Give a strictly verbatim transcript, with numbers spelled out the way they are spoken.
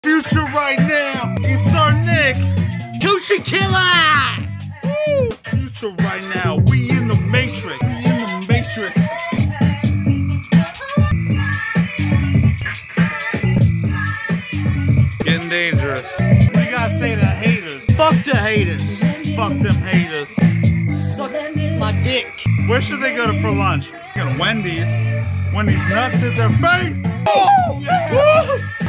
Future right now, it's our Nick. Coochie killer! Woo! Future right now, we in the Matrix. We in the Matrix. Getting dangerous. What do you gotta say to the haters? Fuck the haters. Fuck them haters. Suck my dick. Where should they go to for lunch? Go to Wendy's. Wendy's nuts in their face. Oh, yeah. Woo!